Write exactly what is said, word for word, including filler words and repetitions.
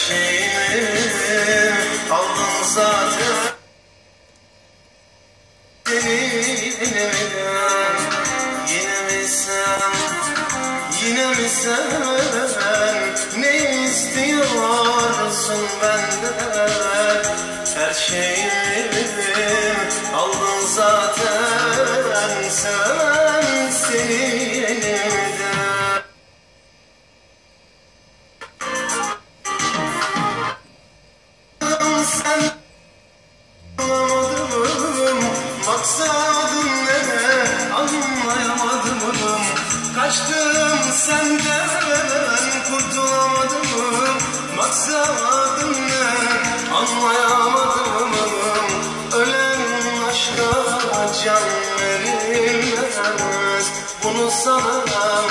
şeyimi aldın zaten. Yine mi sen, yine mi sen, ne istiyorsun benden? Her şeyimi aldın zaten, sen seni elimden. Sen anlamadım, maksadın ne anlayamadım. Kaçtım senden, kurtulamadım. Maksadın ne anlayamadım. Ölen aşka can verilmez, bunu sana